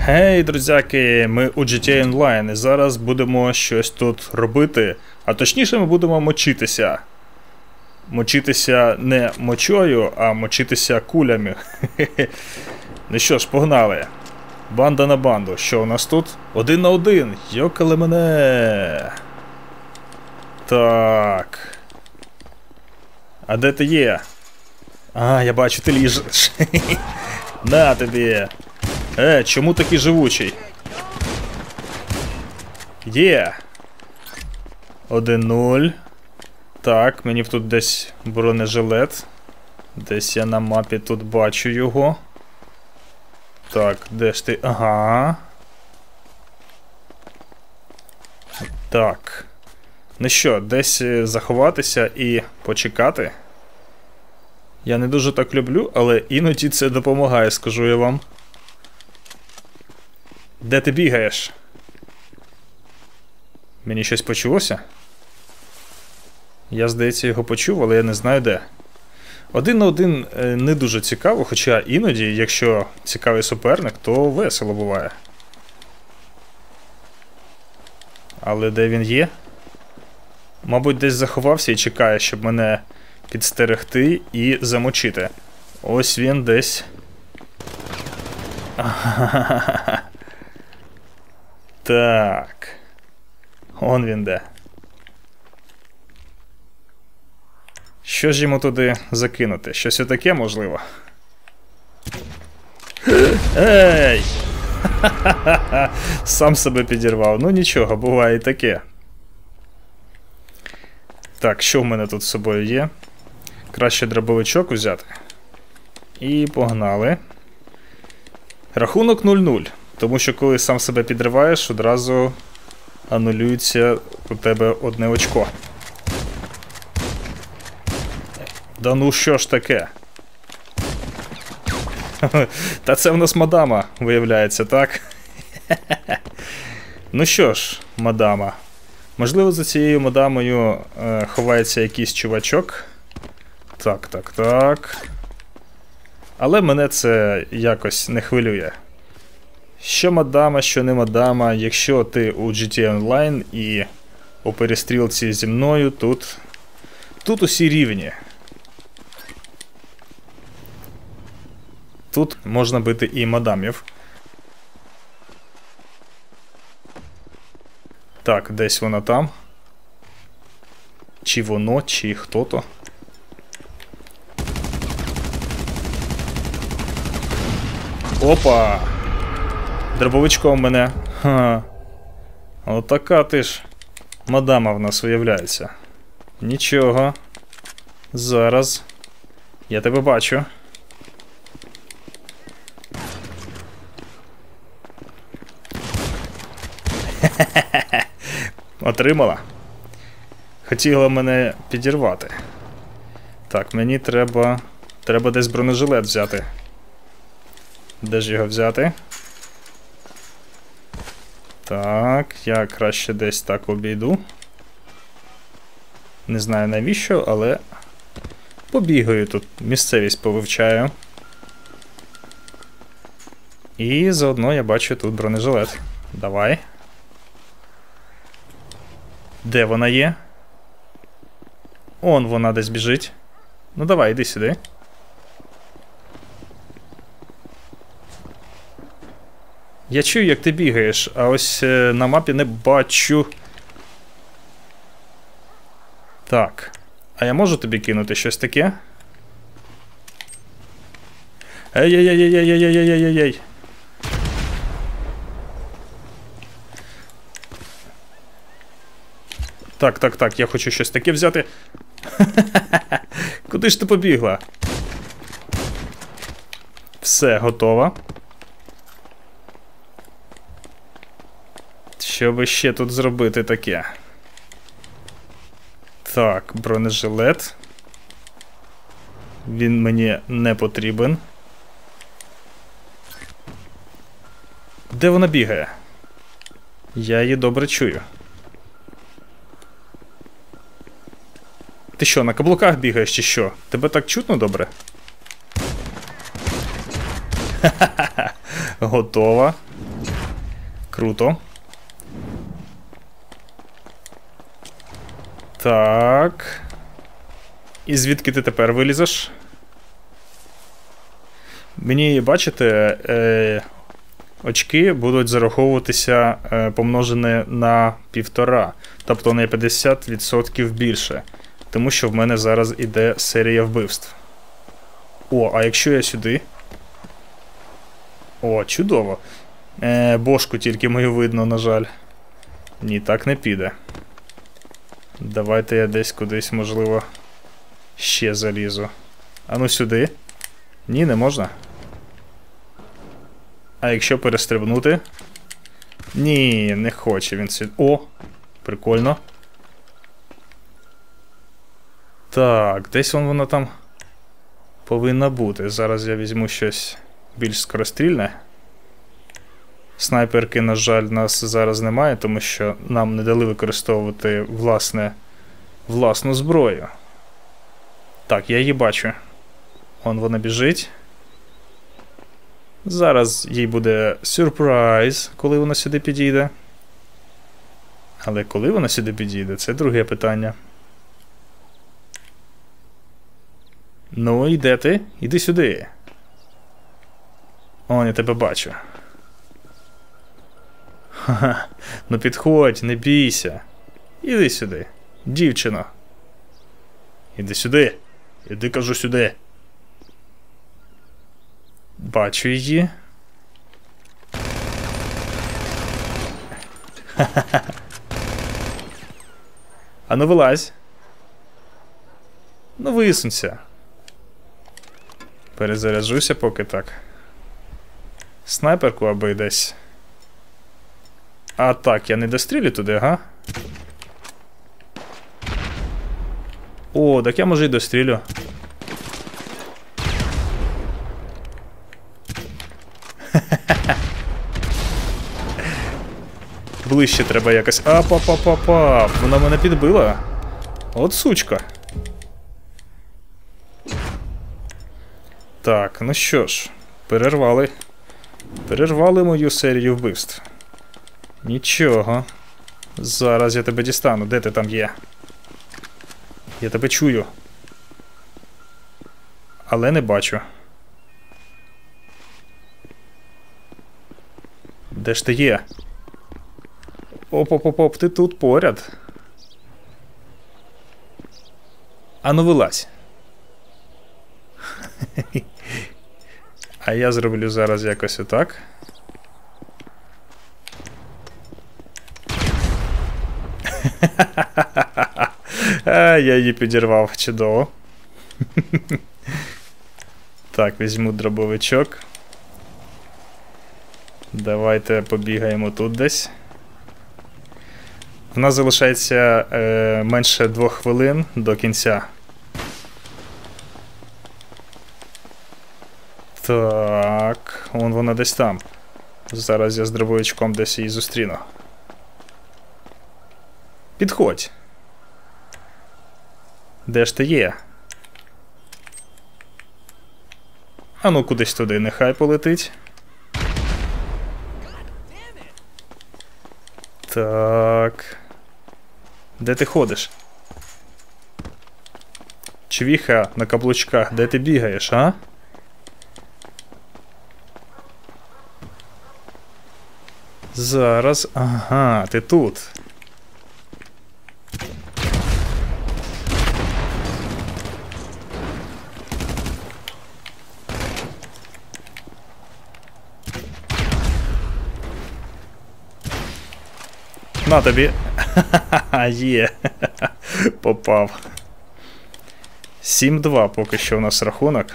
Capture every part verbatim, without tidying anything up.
Гей, друзяки, ми у джі ті ей Online і зараз будемо щось тут робити, а точніше ми будемо мочитися. Мочитися не мочою, а мочитися кулями. Ну що ж, погнали. Банда на банду. Що у нас тут? Один на один. Йокали мене. Так. А де ти є? А, я бачу, ти ліжеш. На тобі. Е, чому такий живучий? Є. один нуль. Так, мені тут десь бронежилет. Десь я на мапі тут бачу його. Так, де ж ти? Ага. Так. Ну що, десь заховатися і почекати? Я не дуже так люблю, але іноді це допомагає, скажу я вам. Де ти бігаєш? Мені щось почулося? Я, здається, його почув, але я не знаю де. Один на один не дуже цікаво, хоча іноді, якщо цікавий суперник, то весело буває. Але де він є? Мабуть, десь заховався і чекає, щоб мене підстерегти і замочити. Ось він десь. Так. Он він де. Що ж йому туди закинути? Щось отаке, можливо? Ей! Сам себе підірвав. Ну нічого, буває і таке. Так, що в мене тут з собою є? Краще дробовичок взяти. І погнали. Рахунок нуль нуль. Тому що коли сам себе підриваєш, одразу анулюється у тебе одне очко. Да ну що ж таке? Та це в нас мадама, виявляється, так? Ну що ж, мадама. Можливо, за цією мадамою е, ховається якийсь чувачок. Так, так, так. Але мене це якось не хвилює. Що мадама, що не мадама, якщо ти у джі ті ей Online і у перестрілці зі мною, тут, тут усі рівні. Тут можна бити і мадамів. Так, десь вона там. Чи воно, чи хто-то. Опа! Дробовичком мене. Ха. Отака ти ж мадама в нас виявляється. Нічого. Зараз. Я тебе бачу. Отримала. Хотіла мене підірвати. Так, мені треба... Треба десь бронежилет взяти. Де ж його взяти? Так, я краще десь так обійду. Не знаю навіщо, але побігаю тут, місцевість повивчаю. І заодно я бачу тут бронежилет. Давай. Де вона є? Он вона десь біжить. Ну давай, іди сюди. Я чую, як ти бігаєш, а ось е, на мапі не бачу. Так. А я можу тобі кинути щось таке? Ей-ей-ей-ей-ей-ей-ей-ей-ей-ей. Так, так, так, я хочу щось таке взяти. Куди ж ти побігла? Все, готово. Що би ще тут зробити таке? Так, бронежилет. Він мені не потрібен. Де вона бігає? Я її добре чую. Ти що, на каблуках бігаєш чи що? Тебе так чутно добре? Готова. Круто. Так. І звідки ти тепер вилізеш? Мені, бачите, е, очки будуть зараховуватися е, помножені на півтора. Тобто на п'ятдесят відсотків більше. Тому що в мене зараз іде серія вбивств. О, а якщо я сюди? О, чудово. Е, бошку тільки мою видно, на жаль. Ні, так не піде. Давайте я десь кудись, можливо, ще залізу. А ну сюди. Ні, не можна. А якщо перестрибнути? Ні, не хоче він сюди. О! Прикольно. Так, десь вон вона там повинна бути. Зараз я візьму щось більш скорострільне. Снайперки, на жаль, нас зараз немає, тому що нам не дали використовувати власне, власну зброю. Так, я її бачу. Вон вона біжить. Зараз їй буде сюрприз, коли вона сюди підійде. Але коли вона сюди підійде, це друге питання. Ну, і де ти? Іди сюди. О, я тебе бачу. Ха-ха, ну підходь, не бійся. Іди сюди, дівчино. Іди сюди. Іди, кажу, сюди. Бачу її. Ха-ха-ха. А ну вилазь. Ну висунься. Перезаряджуся поки так. Снайперку аби десь. А так, я не дострілю туди, ага? О, так я може й дострілю. Ближче треба якось. Апа-па-па-па. Вона мене підбила. От сучка. Так, ну що ж, перервали. Перервали мою серію вбивств. Нічого. Зараз я тебе дістану. Де ти там є? Я тебе чую. Але не бачу. Де ж ти є? Оп-оп-оп, ти тут поряд. Ану вилазь. А я зроблю зараз якось отак. А, я її підірвав, чудово. Так, візьму дробовичок. Давайте побігаємо тут десь. В нас залишається е, менше двох хвилин до кінця. Так, вон вона десь там. Зараз я з дробовичком десь її зустріну. Підходь. Де ж ти є? А ну кудись туди, нехай полетить. Так. Де ти ходиш? Чвіха на каблучках, де ти бігаєш, а? Зараз, ага, ти тут. На тобі. Ха-ха-ха, є. Попав. сім-два поки що у нас рахунок.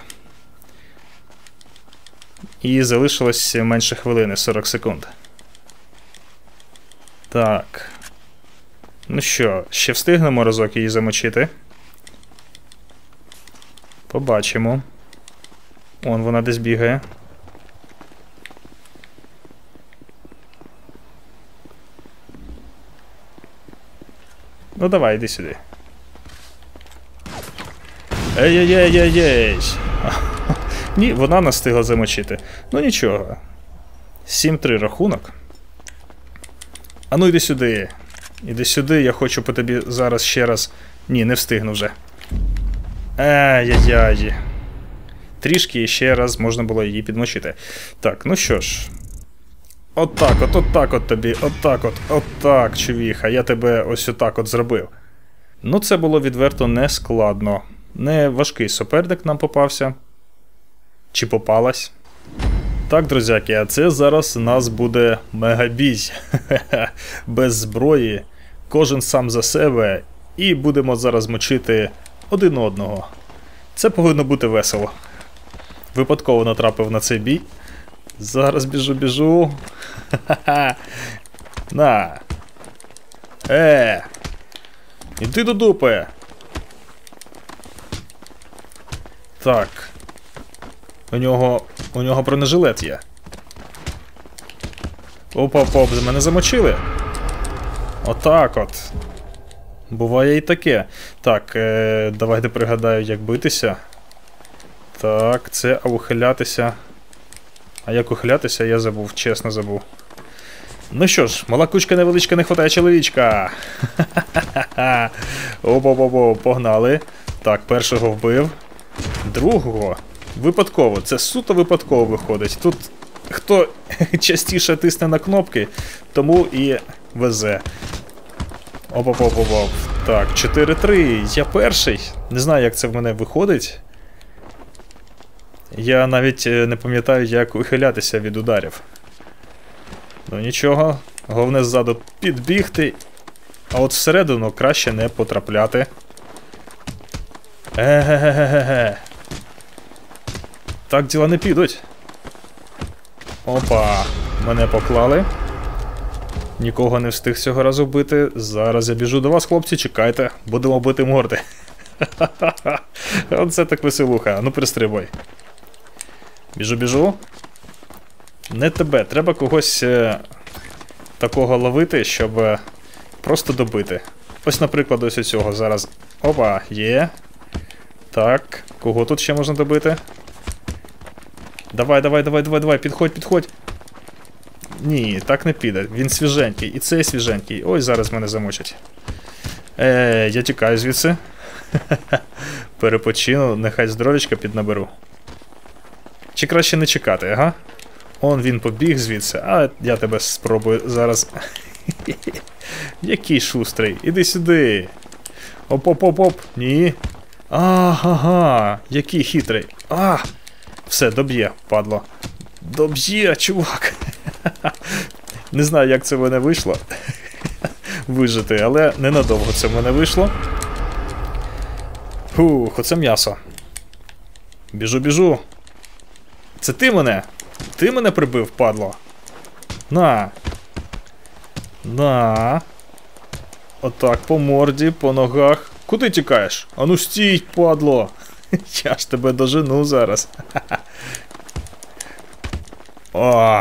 І залишилось менше хвилини, сорок секунд. Так. Ну що, ще встигнемо разок її замочити? Побачимо. Он вона десь бігає. Ну давай, іди сюди. Ей-ей-ей-ей-ей! Ні, вона нас встигла замочити. Ну нічого. сім-три рахунок. А ну йди сюди. Іди сюди, я хочу по тобі зараз ще раз. Ні, не встигну вже. Ай-яй-яй. Трішки ще раз можна було її підмочити. Так, ну що ж. Отак от, отак от тобі, отак от, отак, човіха, я тебе ось отак от зробив. Ну, це було відверто не складно. Не важкий суперник нам попався. Чи попалась. Так, друзяки, а це зараз у нас буде мегабій. Без зброї. Кожен сам за себе. І будемо зараз мочити один одного. Це повинно бути весело. Випадково натрапив на цей бій. Зараз біжу, біжу. Ха-ха-ха. На. Е. Іди до дупи. Так. У нього, у нього бронежилет є. Опа-поп, мене замочили. Отак от. Буває і таке. Так, е, давайте пригадаю, як битися. Так, це, а ухилятися. А як ухилятися, я забув, чесно забув. Ну що ж, мала кучка невеличка, не хватає чоловічка. Ха-ха-ха. Опа-опа-опа, погнали. Так, першого вбив. Другого випадково. Це суто випадково виходить. Тут хто частіше тисне на кнопки, тому і везе. Оп-оп-оп-оп. Так, чотири три. Я перший. Не знаю, як це в мене виходить. Я навіть не пам'ятаю, як ухилятися від ударів. Ну нічого. Головне ззаду підбігти. А от всередину краще не потрапляти. Е-ге-ге-ге-ге. Так діла не підуть. Опа. Мене поклали. Нікого не встиг цього разу вбити. Зараз я біжу до вас, хлопці, чекайте. Будемо бити морди. Ха-ха-ха. Оце так веселуха. Ну пристрибуй. Біжу, біжу. Не тебе. Треба когось е, такого ловити, щоб е, просто добити. Ось, наприклад, ось цього зараз. Опа, є. Так, кого тут ще можна добити? Давай, давай, давай, давай, давай, підходь, підходь. Ні, так не піде. Він свіженький. І цей свіженький. Ой, зараз мене замочать. Е, я тікаю звідси. Перепочину, нехай здоров'ячка піднаберу. Чи краще не чекати, ага? Он він побіг звідси, а я тебе спробую зараз. Який шустрий, іди сюди. Оп-оп-оп-оп, ні. Ага, який хитрий. А, все, доб'є, падло. Доб'є, чувак. Не знаю, як це в мене вийшло. Вижити, але ненадовго це в мене вийшло. Фух, оце м'ясо. Біжу, біжу. Це ти мене? Ти мене прибив, падло? На. На. Отак, по морді, по ногах. Куди тікаєш? Ану стій, падло. Я ж тебе дожену зараз. О.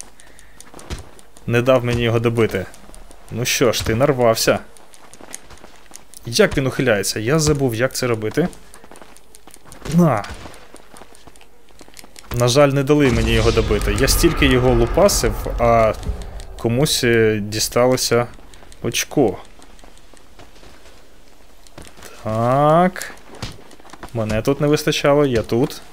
Не дав мені його добити. Ну що ж, ти нарвався. Як він ухиляється? Я забув, як це робити. На. На жаль, не дали мені його добити. Я стільки його лупасив, а комусь дісталося очко. Так. Мене тут не вистачало, я тут.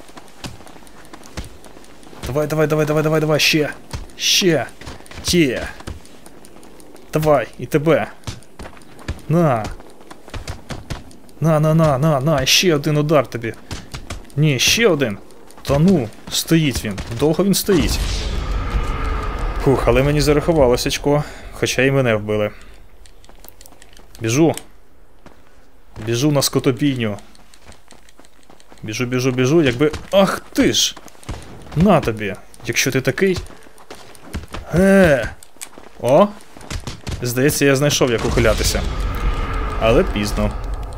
Давай, давай, давай, давай, давай, давай, ще. Ще. Є. Давай, і тебе. На. На, на, на, на, на, ще один удар тобі. Ні, ще один. Та ну, стоїть він. Довго він стоїть. Фух, але мені зарахувалося очко. Хоча і мене вбили. Біжу. Біжу на скотобійню. Біжу, біжу, біжу, якби... Ах ти ж! На тобі, якщо ти такий. Е. О! Здається, я знайшов, як ухилятися. Але пізно.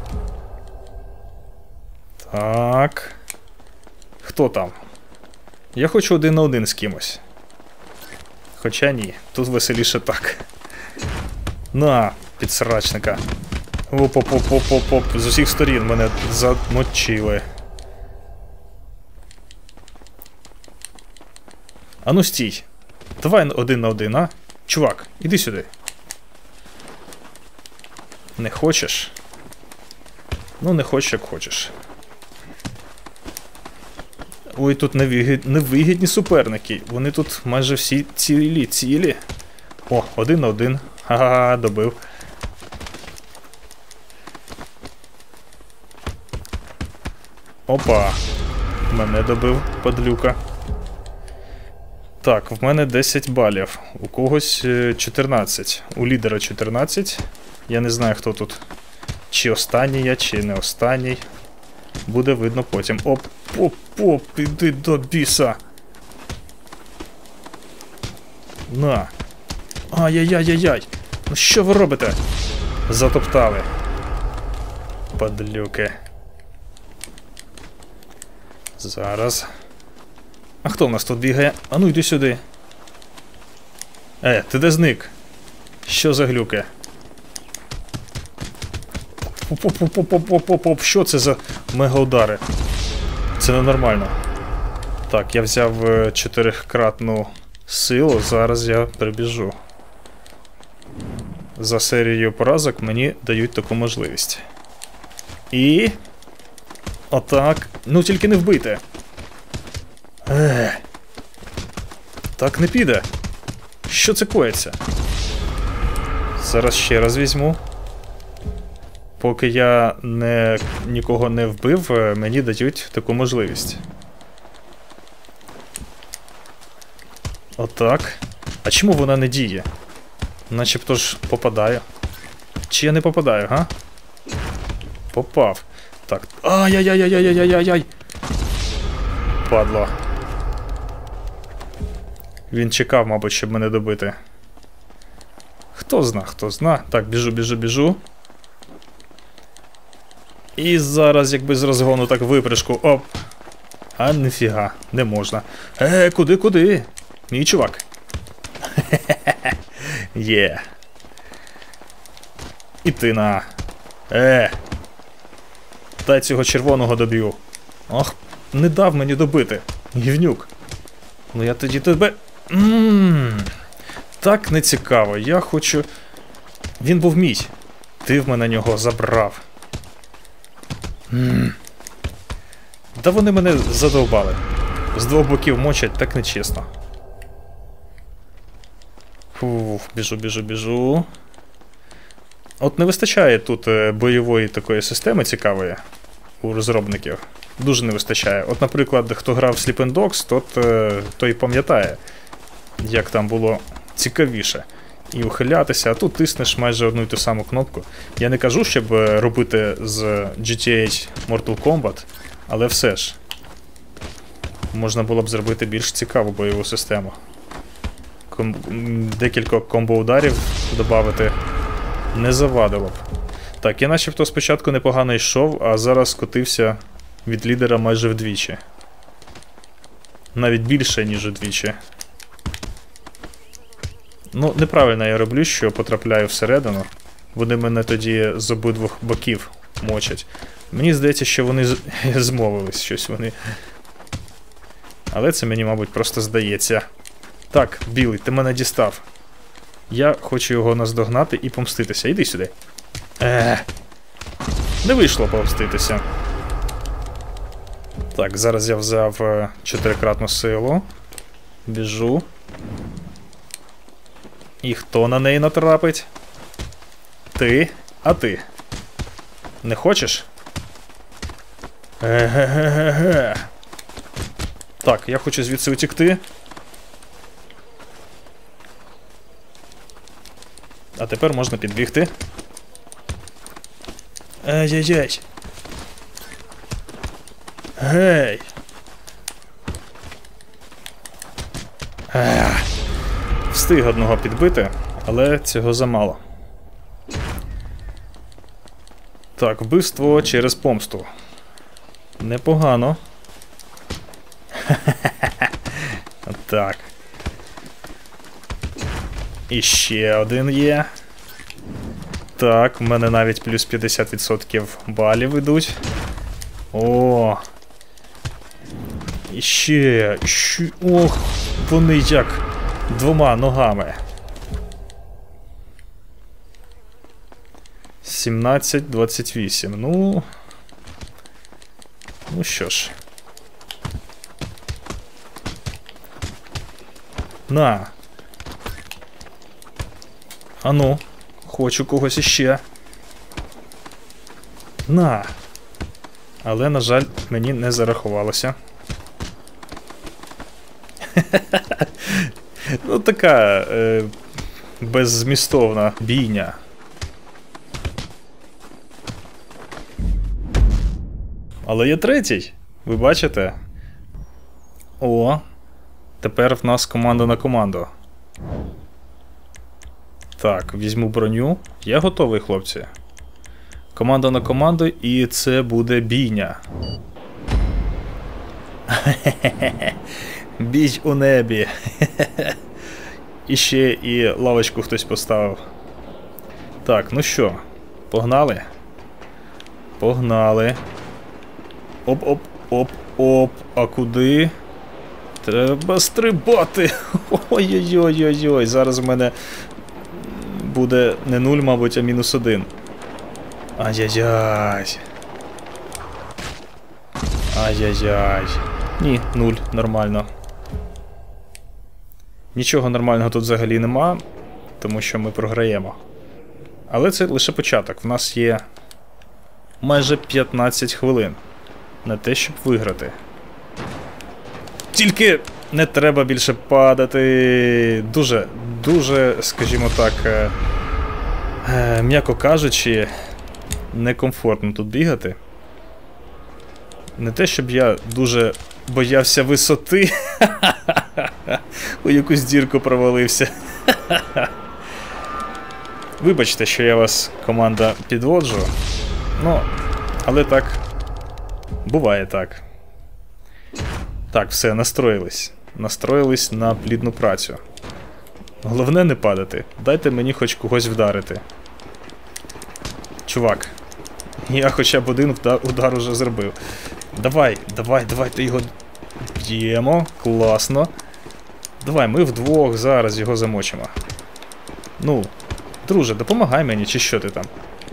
Так. Хто там? Я хочу один на один з кимось. Хоча ні, тут веселіше так. На, підсрачника. Оп-оп-оп-оп-оп-оп. З усіх сторін мене замочили. Ану стій. Давай один на один, а? Чувак, іди сюди. Не хочеш? Ну, не хочеш, як хочеш. Ой, тут невигід... невигідні суперники. Вони тут майже всі цілі, цілі. О, один на один. Ха-ха-ха, добив. Опа. Мене добив, падлюка. Так, в мене десять балів. У когось чотирнадцять. У лідера чотирнадцять. Я не знаю, хто тут. Чи останній я, чи не останній. Буде видно потім. Оп, оп, оп, іди до біса. На. Ай-яй-яй-яй-яй. Ну що ви робите? Затоптали. Падлюки. Зараз. А хто в нас тут бігає? А ну йди сюди. Е, ти де зник? Що за глюки? Поп-поп-поп-поп-поп-поп. Що це за мегаудари? Це ненормально. Так, я взяв чотирикратну силу, зараз я прибіжу. За серією поразок мені дають таку можливість. І... Отак. Ну тільки не вбийте. Ех. Так не піде. Що це коїться? Зараз ще раз візьму. Поки я не, нікого не вбив, мені дають таку можливість. Отак. А чому вона не діє? Начебто ж попадаю. Чи я не попадаю, га? Попав. Так. Ай-яй-яй-яй-яй-яй-яй-яй! Падло. Він чекав, мабуть, щоб мене добити. Хто зна, хто зна. Так, біжу, біжу, біжу. І зараз, якби з розгону так випрыжку. Оп. А ніфіга, не можна. Е, куди, куди? Мій чувак. Є. І ти на. Е. Дай цього червоного доб'ю. Ох, не дав мені добити. Гівнюк. Ну я тоді тебе... Ммм. Так не цікаво. Я хочу... Він був мій. Ти в мене нього забрав. Ммм. Да вони мене задовбали. З двох боків мочать, так нечесно. Фух, біжу, біжу, біжу. От не вистачає тут бойової такої системи цікавої у розробників. Дуже не вистачає. От, наприклад, хто грав в Sleeping Dogs, тот, той пам'ятає, як там було цікавіше. І ухилятися, а тут тиснеш майже одну і ту саму кнопку. Я не кажу, щоб робити з джі ті ей Mortal Kombat, але все ж. Можна було б зробити більш цікаву бойову систему. Ком... Декілька комбо-ударів додати не завадило б. Так, я начебто спочатку непогано йшов, а зараз скотився від лідера майже вдвічі. Навіть більше, ніж вдвічі. Ну, неправильно я роблю, що потрапляю всередину. Вони мене тоді з обидвох боків мочать. Мені здається, що вони з... змовились щось вони. Але це мені, мабуть, просто здається. Так, білий, ти мене дістав. Я хочу його наздогнати і помститися. Іди сюди. Ех. Не вийшло помститися. Так, зараз я взяв чотирикратну силу. Біжу. І хто на неї натрапить? Ти? А ти? Не хочеш? Еге-ге-ге-ге. Так, я хочу звідси утікти. А тепер можна підбігти. Ай-яй-яй. Гей. Ах. Встиг одного підбити, але цього замало. Так, вбивство через помсту. Непогано. Так. І ще один є. Так, в мене навіть плюс п'ятдесят відсотків балів ідуть. О! І ще, ще... Ох, вони як двома ногами. сімнадцять двадцять вісім. Ну. Ну що ж. На. Ану, хочу когось іще. На. Але, на жаль, мені не зарахувалося. Ну, така е, беззмістовна бійня. Але є третій. Ви бачите? О, тепер в нас команда на команду. Так, візьму броню. Я готовий, хлопці. Команда на команду, і це буде бійня. Бій у небі. І ще і лавочку хтось поставив. Так, ну що, погнали? Погнали. Оп-оп-оп-оп. А куди? Треба стрибати. Ой-ой-ой-ой-ой. Зараз в мене буде не нуль, мабуть, а мінус один. Ай-яй-яй. Ай-яй-яй. Ні, нуль, нормально. Нічого нормального тут взагалі нема, тому що ми програємо. Але це лише початок. В нас є майже п'ятнадцять хвилин на те, щоб виграти. Тільки не треба більше падати. Дуже, дуже, скажімо так, е, е, м'яко кажучи, некомфортно тут бігати. Не те, щоб я дуже боявся висоти. У якусь дірку провалився. Вибачте, що я вас, команда, підводжу. Ну, але так, буває так. Так, все, настроїлись. Настроїлись на плідну працю. Головне не падати. Дайте мені хоч когось вдарити. Чувак, я хоча б один удар уже зробив. Давай, давай, давайте його б'ємо. Класно. Давай, ми вдвох зараз його замочимо. Ну, друже, допомагай мені, чи що ти там?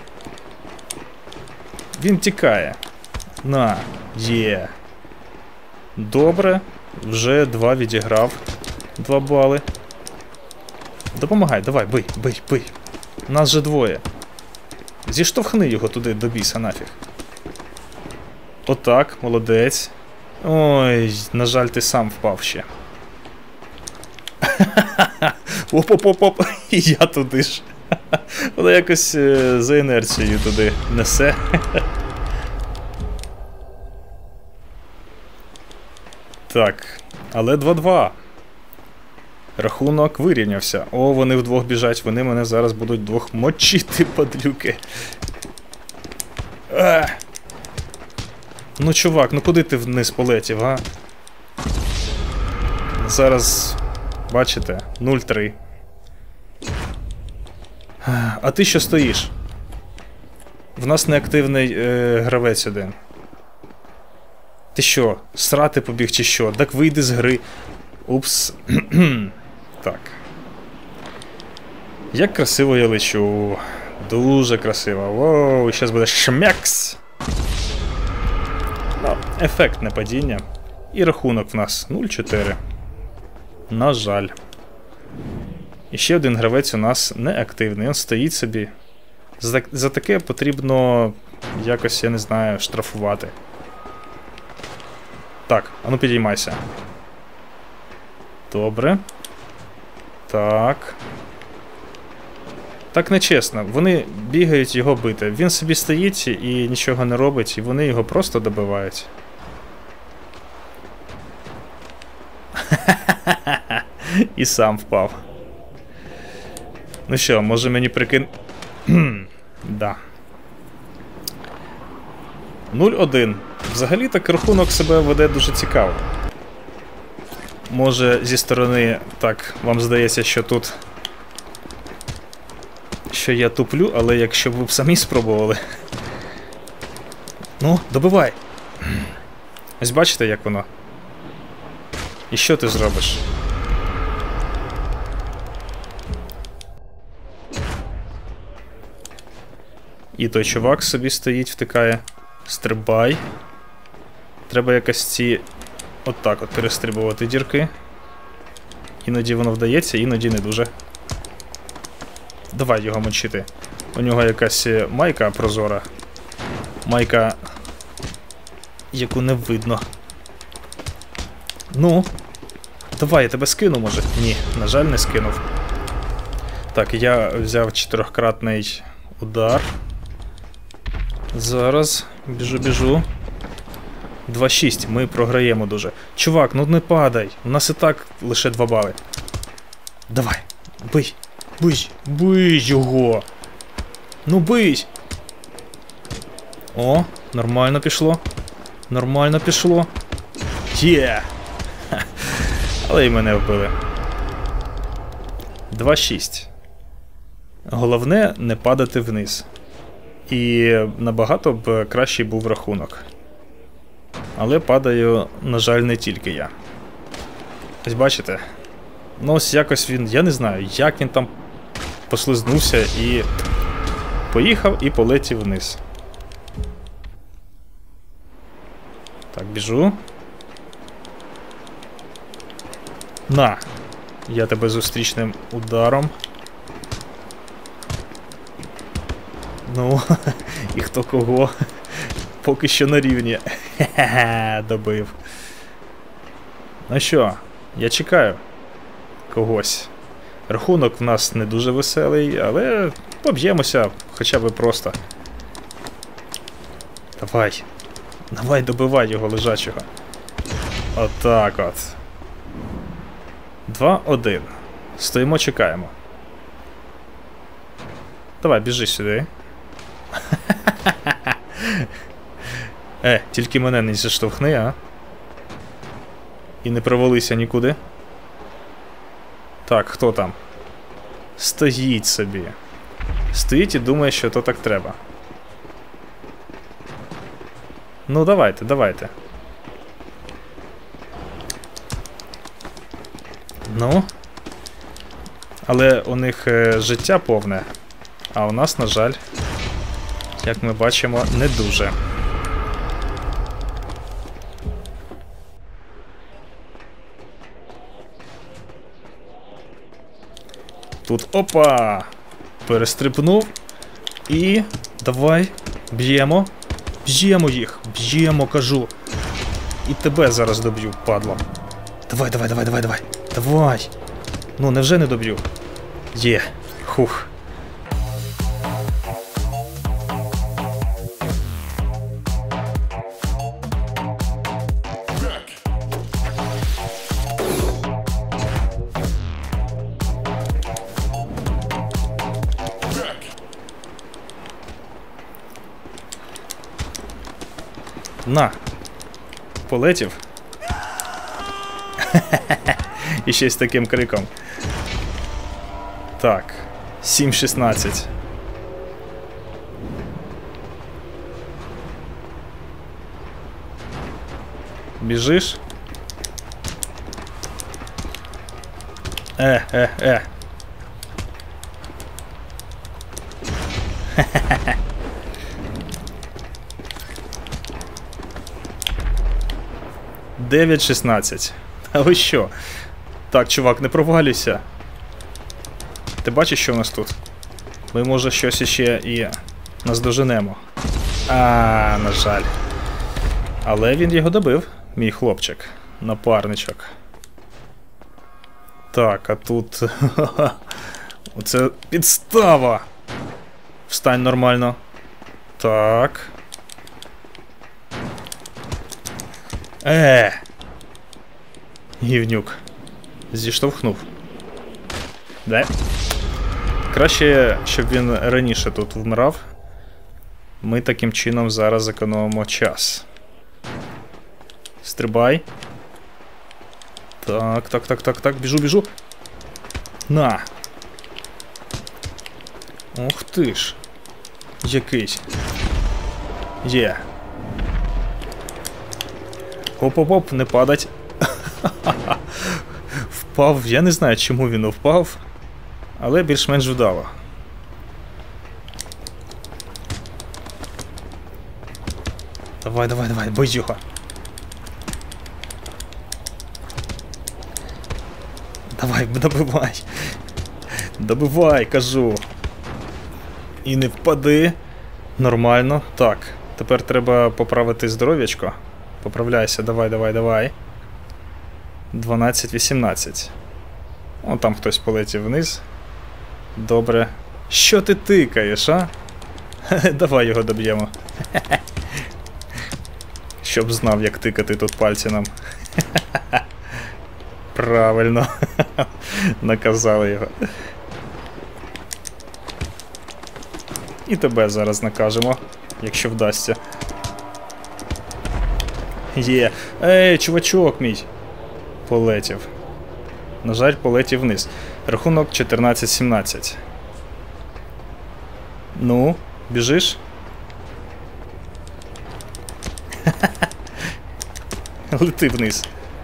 Він тікає. На, є. Добре, вже два відіграв. Два бали. Допомагай, давай, бий, бий, бий. Нас же двоє. Зіштовхни його туди до біса нафіг. Отак, молодець. Ой, на жаль, ти сам впав ще. Оп-оп-оп-оп, і я туди ж. Воно якось е, за інерцією туди несе. Так, але два-два. Рахунок вирівнявся. О, вони вдвох біжать, вони мене зараз будуть вдвох мочити, падлюки. А! Ну, чувак, ну куди ти вниз полетів, а? Зараз, бачите, нуль три. А ти що стоїш? В нас неактивний е, гравець один. Ти що, срати побіг чи що? Так вийди з гри. Упс. Так. Як красиво я лечу. Дуже красиво. Воу, зараз буде шмякс. Ну, ефектне падіння. І рахунок в нас нуль чотири. На жаль. І ще один гравець у нас неактивний. Він стоїть собі. За, за таке потрібно якось, я не знаю, штрафувати. Так, а ну підіймайся. Добре. Так. Так нечесно. Вони бігають його бити. Він собі стоїть і нічого не робить, і вони його просто добивають. І сам впав. Ну що, може мені прикин... Да. нуль один. Взагалі так рахунок себе веде дуже цікаво. Може зі сторони так вам здається, що тут... Що я туплю, але якщо б ви б самі спробували... Ну, добивай! Ось бачите, як воно? І що ти зробиш? І той чувак собі стоїть, втикає. Стрибай. Треба якось ці... Отак от перестрибувати дірки. Іноді воно вдається, іноді не дуже. Давай його мочити. У нього якась майка прозора. Майка, яку не видно. Ну, давай, я тебе скину, може? Ні, на жаль, не скинув. Так, я взяв чотирьохкратний удар. Зараз, біжу-біжу. два шість, ми програємо дуже. Чувак, ну не падай, у нас і так лише два бали. Давай, бий, бий, бий його. Ну бий. О, нормально пішло. Нормально пішло. Є! Yeah. Але і мене вбили. два шість. Головне не падати вниз. І набагато б кращий був рахунок. Але падаю, на жаль, не тільки я. Ось бачите? Ну ось якось він, я не знаю, як він там послизнувся і поїхав і полетів вниз. Так, біжу. На! Я тебе зустрічним ударом. Ну, і хто кого. Поки що на рівні. Хе-хе, добив. Ну що, я чекаю когось. Рахунок в нас не дуже веселий, але поб'ємося хоча б просто. Давай. Давай, добивай його лежачого. Отак от. два один. Стоїмо, чекаємо. Давай, біжи сюди. Е, тільки мене не заштовхни, а? І не провалися нікуди. Так, хто там? Стоїть собі. Стоїть і думає, що то так треба. Ну, давайте, давайте. Ну. Але у них е, життя повне. А у нас, на жаль, як ми бачимо, не дуже. Тут, опа! Перестрибнув. І давай, б'ємо. Б'ємо їх, б'ємо, кажу. І тебе зараз доб'ю, падло. Давай, давай, давай, давай, давай. Давай. Ну, невже не доб'ю? Є. Хух. На. Полетів. І ще з таким криком. Так. сім шістнадцять. Біжиш? Е, е, е. дев'ять шістнадцять. А ви що? Так, чувак, не провалюйся. Ти бачиш, що у нас тут? Ми, може, щось іще і наздоженемо. А, на жаль. Але він його добив, мій хлопчик. Напарничок. Так, а тут... Оце підстава! Встань нормально. Так. Е. Гівнюк. Зіштовхнув. Да? Краще, щоб він раніше тут вмирав. Ми таким чином зараз зекономимо час. Стрибай. Так, так, так, так, так, біжу, біжу. На. Ух ти ж. Якийсь. Є. Оп-оп-оп, не падать. Впав, я не знаю, чому він впав, але більш-менш вдало. Давай, давай, давай, бий його. Давай, добивай. Добивай, кажу. І не впади. Нормально. Так, тепер треба поправити здоров'ячко. Поправляйся, давай, давай, давай. дванадцять вісімнадцять. О, там хтось полетів вниз. Добре. Що ти тикаєш, а? Давай його доб'ємо. Щоб знав, як тикати тут пальці нам. Правильно. Наказали його. І тебе зараз накажемо, якщо вдасться. Є. Ей, чувачок мій. Полетів. На жаль, полетів вниз. Рахунок чотирнадцять сімнадцять. Ну, біжиш? Лети вниз.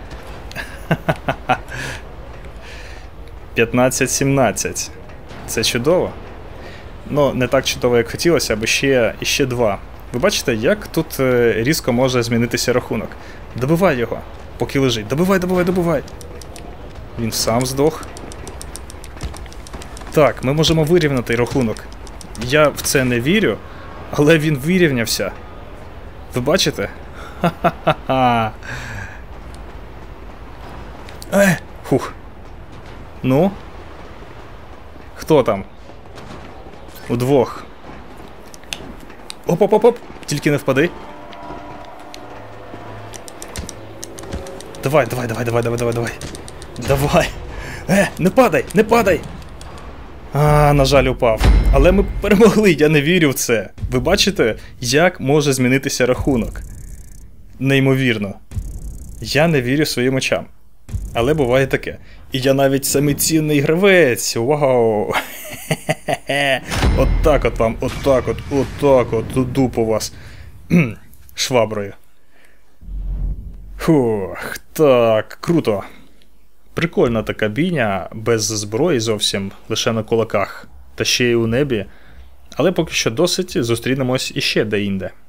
п'ятнадцять сімнадцять. Це чудово. Ну, не так чудово, як хотілося, бо ще, ще два. Ви бачите, як тут різко може змінитися рахунок. Добивай його, поки лежить. Добивай, добивай, добивай. Він сам здох. Так, ми можемо вирівняти рахунок. Я в це не вірю, але він вирівнявся. Ви бачите? Ха-ха-ха. Е, хух. Ну? Хто там? Удвох. Оп-оп-оп-оп! Тільки не впади. Давай, давай, давай, давай, давай, давай, давай. Давай. Е, не падай, не падай! А, на жаль, упав. Але ми перемогли, я не вірю в це. Ви бачите, як може змінитися рахунок? Неймовірно. Я не вірю своїм очам. Але буває таке. І я навіть самоцінний гравець. Вау! От так от вам, от так от, от так от, дудуп у вас. Шваброю. Фух, так, круто. Прикольна така бійня, без зброї зовсім, лише на кулаках. Та ще й у небі. Але поки що досить, зустрінемось іще де-інде.